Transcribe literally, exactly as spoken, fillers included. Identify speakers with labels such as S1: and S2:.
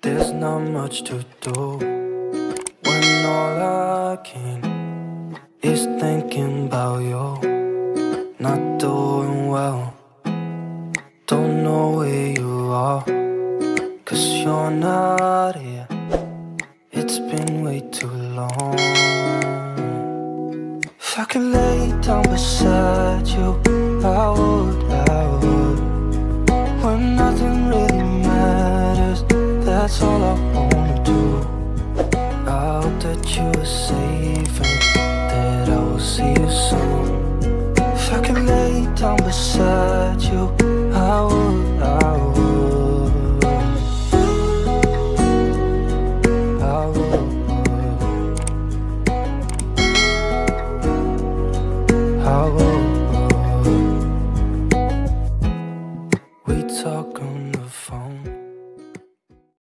S1: There's not much to do when all I can is thinking about you. Not doing well, don't know where you are, 'cause you're not here. It's been way too long. If I could lay down beside you, I would, I would. When nothing really matters, that's all I